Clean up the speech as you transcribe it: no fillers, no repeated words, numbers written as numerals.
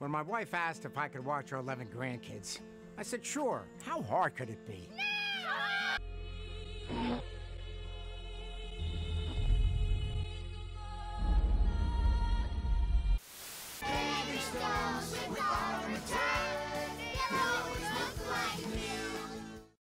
When my wife asked if I could watch our 11 grandkids, I said sure. How hard could it be? No!